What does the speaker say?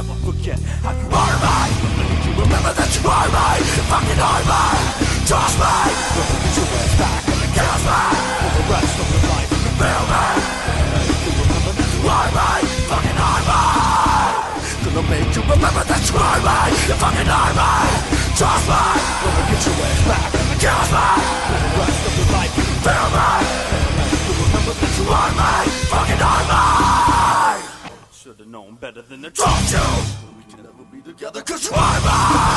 never forget how you are mine. Make you remember that you are mine. Fucking are mine. Trust me. Gonna get your ass back and kills me. For the rest of your life, you fail me. Make you remember that you are mine. Fucking are mine. Gonna make you remember that you are mine. You fucking are mine. Trust me. Gonna get your ass back and kills me. For the rest of your life, you fail me. Make you remember that you are mine. Fucking are mine. Should've known better than to trust you. We can never be together 'cause you are mine.